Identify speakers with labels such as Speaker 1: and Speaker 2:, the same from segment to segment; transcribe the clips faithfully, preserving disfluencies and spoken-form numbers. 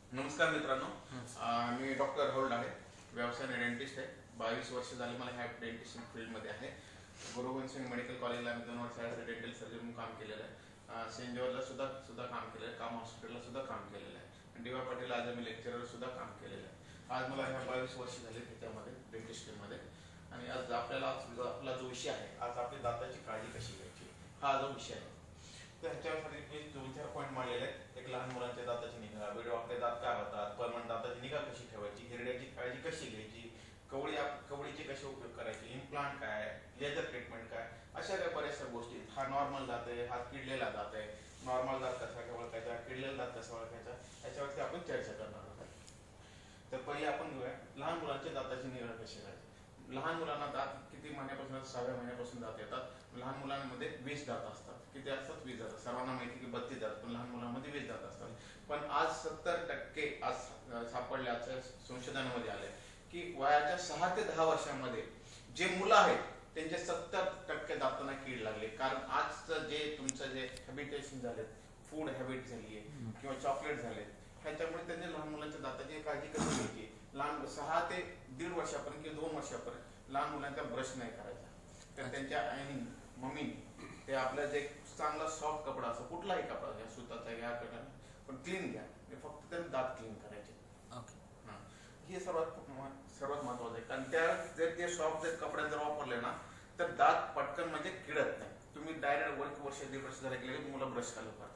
Speaker 1: नमस्कार मित्रांनो, मी डॉक्टर राहुल डाळे, व्यवसायाने डेंटिस्ट आहे. बावीस वर्ष झाली मला ह्या डेंटिस्ट फील्डमध्ये आहे. गुरुगोविंद सिंग मेडिकल कॉलेजला मी दोन वर्ष डेंटल सर्जन म्हणून काम केलेलं आहे. सेंट जॉर्जला सुद्धा सुद्धा काम केलं आहे. काम हॉस्पिटलला सुद्धा काम केलेलं आहे. डी वाय पाटील आज मी लेक्चरर सुद्धा काम केलेलं आहे. आज मला ह्या बावीस वर्ष झाली त्याच्यामध्ये डेंटिस्ट फील्डमध्ये. आणि आज आपल्याला आपला जो विषय आहे, आज आपली दाताची काळजी कशी घ्यायची हा जो विषय आहे. तर ह्याच्यामध्ये मी दोन चार पॉईंट मांडलेले आहेत. एक लहान मुलांच्या दाताची निगा, वेडे वाकडे दात काय होतात, परमनंट दाताची निगा कशी ठेवायची, हिरड्याची काळजी कशी घ्यायची, कवळी कवळीचे कसे उपयोग करायचे, इम्प्लांट काय, लेझर ट्रीटमेंट काय, अशा काही बऱ्याचशा गोष्टी. हा नॉर्मल दात आहे, हा किडलेला दात आहे, नॉर्मल दात कसा ओळखायचा, किडलेला दात कसा ओळखायचा, याच्यावरती आपण चर्चा करणार आहोत. तर पहिले आपण घेऊया लहान मुलांच्या दाताची निगा कशी करायची. लहान मुलांना दात किती महिन्यापासून, सहाव्या महिन्यापासून दात येतात. लहान मुलांमध्ये वीस दात असतात. किती असतात? वीस दात. सर्वांना माहिती की बत्तीस दात, पण लहान मुलांमध्ये वीस दात असतात. पण आज सत्तर टक्के आज सापडल्याचं संशोधनामध्ये आलंय की वयाच्या सहा ते दहा वर्षांमध्ये जे मुलं आहेत त्यांचे सत्तर टक्के दातांना कीड लागले. कारण आजचं जे तुमचं जे हॅबिटेशन झाले, फूड हॅबिट झाली आहे किंवा चॉकलेट झाले, ह्याच्यामुळे त्यांनी लहान मुलांच्या दाताची काळजी कशी घ्यायची. लहान सहा ते दीड वर्षापर्यंत किंवा दोन वर्षापर्यंत लहान मुलांचा ब्रश नाही करायचा. तर त्यांच्या आईने मम्मीने ते आपलं जे चांगला सॉफ्ट कपडा असतो, कुठलाही कपडा घ्या, सुताचा घ्या, पण क्लीन घ्या, फक्त त्यांनी दात क्लीन करायचे. हे सर्वात सर्वात महत्वाचं आहे. कारण त्या जर ते सॉफ्ट जर कपडे जर वापरले ना तर दात पटकन म्हणजे किडत नाही. तुम्ही डायरेक्ट वन वर्ष दीड वर्ष झाले गेले तुम्हाला ब्रश चालू करतात.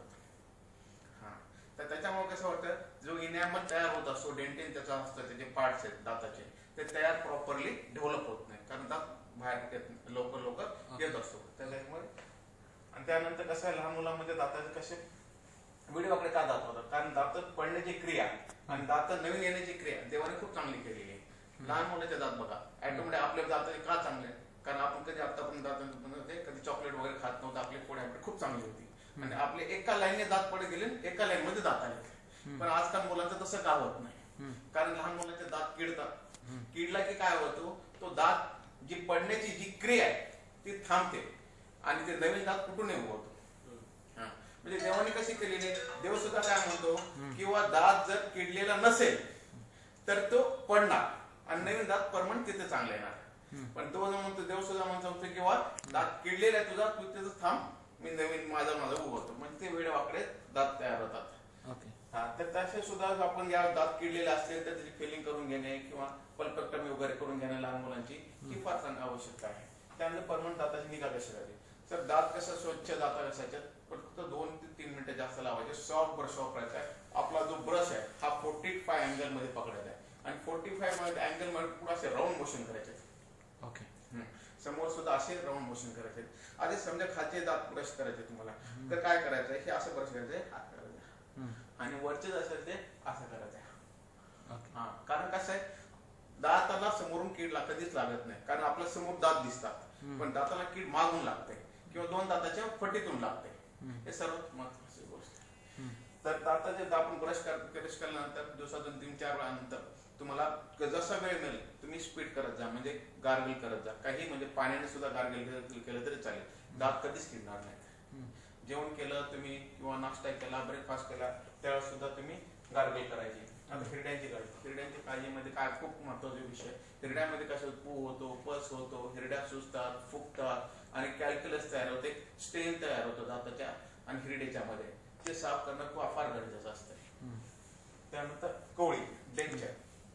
Speaker 1: हा, तर त्याच्यामुळे कसं होतं, जो इनॅमल तयार होत असतो, डेंटिन त्याचा असतं, त्याचे पार्ट्स आहेत दाताचे, ते तयार प्रॉपरली डेव्हलप होत नाही. कारण दात बाहेर लवकर लवकर येत असतो त्याच्यामुळे. आणि त्यानंतर कसं आहे, लहान मुलांमध्ये दाताचे कसे वेडेवाकडे का दात होतात, कारण दात पडण्याची क्रिया आणि दात नवीन येण्याची क्रिया देवाने खूप चांगली केलेली आहे. लहान मुलाचे दात बघा ऍटोमॅटिक आपल्या दात का चांगले, कारण आपण कधी आतापर्यंत दात कधी चॉकलेट वगैरे खात नव्हतं. आपली फूड हॅबिट खूप चांगली होती आणि आपले एका लाईनने दात पडे गेले, एका लाईन मध्ये दात आले. पण आजकाल मुलांचं तसं का होत नाही, कारण लहान मुलांचे दात किडतात. किडला की काय होतो, तो दात जी पडण्याची जी क्रिया आहे ती थांबते आणि ते नवीन दात कुठून उगवतो. म्हणजे देवाने कशी केलेली आहे, देव सुद्धा काय म्हणतो किंवा दात जर किडलेला नसेल तर तो पडणार आणि नवीन दात परमनंट तिथे चांगले येणार. पण तो म्हणतो, देव सुद्धा म्हणतो किंवा दात किडलेला आहे तुझा, तू तिथं थांब, मी नवीन माझा माझा उगवतो. म्हणजे ते वेडे वाकडे दात तयार होतात. हा, तर तसे सुद्धा आपण या दात किडलेले असतील तर त्याची फिलिंग करून घेणे किंवा पल्पेक्टमी वगैरे करून घेणे लहान मुलांची ही फार चांगली आवश्यकता आहे. त्यानंतर परमनंट दाताची निगा कशी करायची. तर दात कसं स्वच्छ दात असायचे, फक्त दोन ते तीन मिनिटं जास्त लावायचे. सॉफ्ट ब्रश वापरायचा आहे. आपला जो ब्रश आहे हा फोर्टी फाय अँगल मध्ये पकडायचा आहे आणि फोर्टी फाय अँगल मध्ये पुढे असे राऊंड मोशन करायचे. ओके, समोर सुद्धा असे राऊंड मोशन करायचे. आधी समजा खालचे दात ब्रश करायचे तुम्हाला, तर काय करायचं, हे असं ब्रश करायचंय, हात करायचा आणि वरचे असेल ते असं करायचं. हा, कारण कसं आहे, दाताला समोरून कीड कधीच लागत नाही, कारण आपल्या समोर दात दिसतात पण दाताला कीड मागून लागते किंवा दोन दाताच्या फटीतून लागते. हे सर्वात महत्वाची गोष्ट आहे. तर दाताचे आपण ब्रश ब्रश केल्यानंतर दिवसातून तीन चार वेळानंतर तुम्हाला जसा वेळ मिळेल तुम्ही स्पीड करत जा, म्हणजे गार्गल करत जा. काही म्हणजे पाण्याने सुद्धा गार्गल केलं तरी चालेल, दात कधीच किडणार नाही. जेवण केलं तुम्ही किंवा नाश्ता केला, ब्रेकफास्ट केला, त्यावेळेस सुद्धा तुम्ही गार्गल करायची. आता हिरड्यांची काळजी, हिरड्यांची काळजीमध्ये काय खूप महत्वाचा विषय, हिरड्यामध्ये कसं पू होतो, पस होतो, हिरड्या सुजतात, फुगतात आणि कॅल्क्युलस तयार होते, स्टेन तयार होतो दाताच्या आणि हिरड्याच्या मध्ये. ते साफ करणं खूप फार गरजेचं असतं. त्यानंतर कवळी, डेंचर.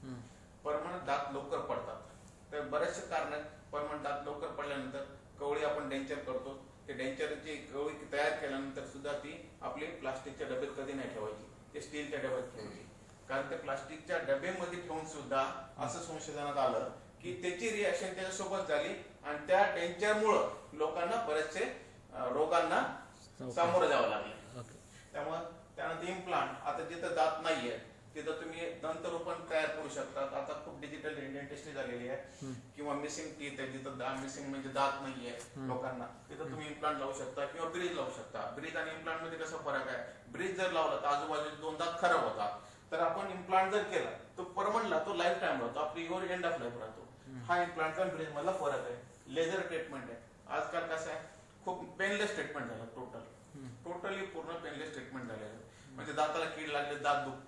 Speaker 1: परमनंट दात लवकर पडतात, तर बरेचसे कारण परमनंट दात लवकर पडल्यानंतर कवळी आपण डेंचर करतो. ते डेंचरची कवळी तयार केल्यानंतर सुद्धा ती आपली प्लास्टिकच्या डब्यात कधी नाही ठेवायची, ते स्टीलच्या डब्यात ठेवायची. कारण त्या प्लास्टिकच्या डब्यामध्ये ठेवून सुद्धा असं संशोधनात आलं की त्याची रिॲक्शन त्याच्यासोबत झाली आणि त्या डेंचरमुळं लोकांना बरेचसे रोगांना सामोरं जावं लागले. त्यामुळे त्यानंतर इम्प्लांट, आता जिथं दात नाहीये तिथं तुम्ही दंतरोपण तयार करू शकतात. आता खूप डिजिटल डेंटिस्ट्री झालेली आहे. किंवा मिसिंग टीथ आहे, जिथं मिसिंग म्हणजे दात नाहीये लोकांना, तिथं तुम्ही इम्प्लांट लावू शकता किंवा ब्रिज लावू शकता. ब्रिज आणि इम्प्लांट मध्ये कसा फरक आहे, ब्रिज जर लावला तर आजूबाजूचे दोन दात खराब होतात, तर आपण इम्प्लांट जर केला तो परमनंट राहतो, लाईफ टाइम राहतो, आपली युअर एंड ऑफ लाईफ राहतो. हा इम्प्लांटचा ब्रिज मधला फरक आहे. लेझर ट्रीटमेंट आहे, आजकाल कसं आहे खूप पेनलेस ट्रीटमेंट झालं, टोटल टोटली पूर्ण पेनलेस ट्रीटमेंट झालेलं. म्हणजे दाताला कीड लागले, दात दुखत आहे,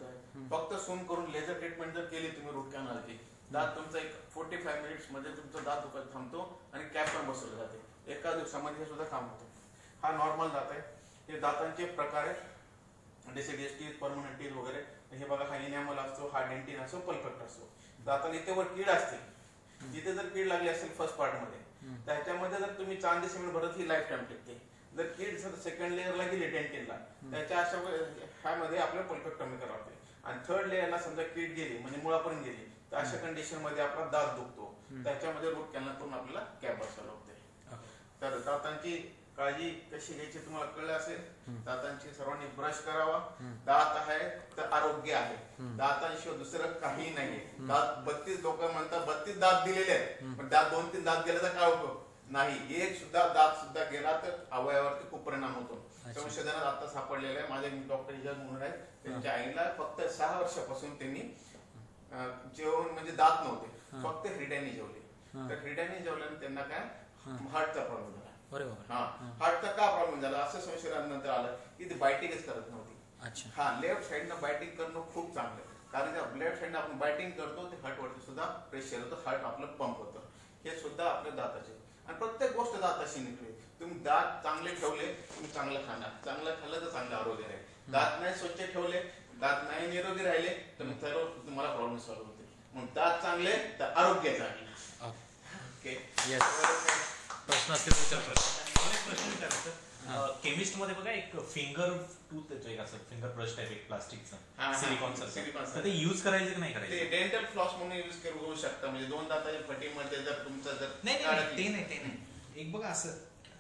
Speaker 1: फक्त सून करून लेझर ट्रीटमेंट जर केली तुम्ही रूट कॅनलची, दात तुमचा एक फोर्टी फाय मिनिट्स मध्ये तुमचा दात दुखत थांबतो आणि कॅप पण बसवलं जाते. एका दिवसामध्ये हे सुद्धा काम होतं. हा नॉर्मल दात आहे. हे दातांचे प्रकार आहेत, डेसिडियस टीथ, परमनंट टीथ वगैरे. हे बघा, हा इनॅमल असतो, हा डेंटिन असतो, पल्पेक्ट असतो. दाताला इथे वर कीड असते, जिथे जर कीड लागली असेल फर्स्ट पार्ट मध्ये, त्याच्यामध्ये जर तुम्ही चांदी सिमेंट भरत ही लाईफ टाइम टिकते. जर कीड जर सेकंड लेअरला गेली डेंटिनला, त्याच्या अशा ह्यामध्ये आपल्याला पल्पेक्टॉमी करावं लागते. आणि थर्ड लेअरला समजा कीड गेली म्हणजे मुळापर्यंत गेली, तर अशा कंडिशन मध्ये आपला दात दुखतो, त्याच्यामध्ये रूट कॅनल करून आपल्याला कॅप बसवायला लागते. तर दातांची काळजी कशी घ्यायची तुम्हाला कळलं असेल. दातांची सर्वांनी ब्रश करावा. दात आहे तर आरोग्य आहे, दातांशिवाय दुसरं काही नाही. दात बत्तीस लोक म्हणतात बत्तीस दात दिलेले आहेत, पण त्यात दोन तीन दात गेले तर काय उपयोग नाही. एक सुद्धा दात सुद्धा गेला तर अवयवावरती खूप परिणाम होतो. संशोधनात आता सापडलेलं आहे. माझे डॉक्टर इजाज म्हणून आहेत, त्यांच्या आईला फक्त सहा वर्षापासून त्यांनी जेवण म्हणजे दात नव्हते, फक्त हिरड्याने जेवले. तर हिरड्याने जेवल्याने त्यांना काय हार्टचा प्रॉब्लेम झाला. हा, हार्टचा का प्रॉब्लेम झाला असं संशोधनानंतर आलं की ती बायटिंगच करत नव्हती. हा, लेफ्ट साईडनं बायटिंग करणं खूप चांगलं, कारण त्या लेफ्ट साईडनं आपण बायटिंग करतो ते हार्ट वरती सुद्धा प्रेशर होतं, हार्ट आपलं पंप होतं. हे सुद्धा आपल्या दाताचे. आणि प्रत्येक गोष्ट दाताशी निघते. तुम्ही दात चांगले ठेवले, तुम्ही चांगलं खाणार, चांगलं खाल्लं तर चांगलं आरोग्य राहील. दात नाही स्वच्छ ठेवले, दात नाही निरोगी राहिले तर मग सर्व तुम्हाला प्रॉब्लेम सॉल्व्ह होते. मग दात चांगले तर आरोग्य चांगले. ओके,
Speaker 2: प्रश्न असतील प्रश्न विचारायचं. केमिस्ट मध्ये बघा एक फिंगर टूथ येतो, एक असं फिंगर ब्रश टाइप, एक प्लास्टिकचा सिलिकॉन सिलिकॉन, तर ते युज करायचं की नाही करायचं?
Speaker 1: ते डेंटल फ्लॉस म्हणून युज करू शकता. म्हणजे दोन दाताच्या फटीमध्ये जर तुमचं जर
Speaker 2: नाही ते नाही ते नाही एक बघा असं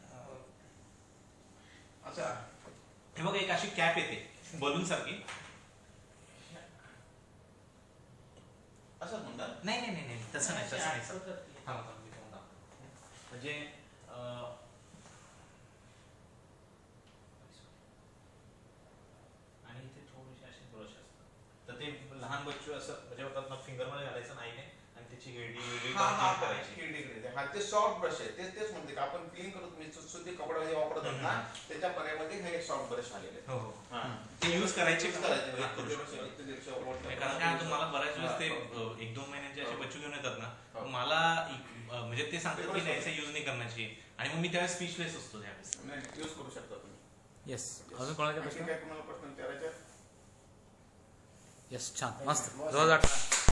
Speaker 2: अच्छा, हे बघा एक अशी कॅप येते बलून सारखी.
Speaker 1: असं म्हणतात?
Speaker 2: नाही नाही नाही तसं नाही तसं नाही. म्हणजे आणि इथे थोडेसे असे ब्रश असतात, तर ते लहान बच्चू असं म्हणजे होतात ना, फिंगर मध्ये घालायचं नाही ने आणि त्याची हेडी वेगळी
Speaker 1: करायची. हा, ते सॉफ्ट ब्रश आहे. तेच तेच म्हणते आपण क्लीन करतो, मी सुती कपडा जे वापरतो ना, त्याच्या पर्यायामध्ये हे सॉफ्ट ब्रश आलेले.
Speaker 2: हो हो, ते यूज करायचे करायचे. कारण काय मला बऱ्याच वेळेस ते एक दोन महिन्यांचे असे बच्चू घेऊन येतात ना, मला म्हणजे ते सांगतात की त्याचा यूज नाही करण्याची, आणि मग मी त्यावेळेस स्पीचलेस असतो. त्यावेळेस
Speaker 1: यूज करू शकता तुम्ही.
Speaker 3: येस, अजून कोणाचे प्रश्न?
Speaker 1: काय तुम्हाला प्रश्न विचारायचे?
Speaker 3: येस, छान, मस्त. दोन हजार अठरा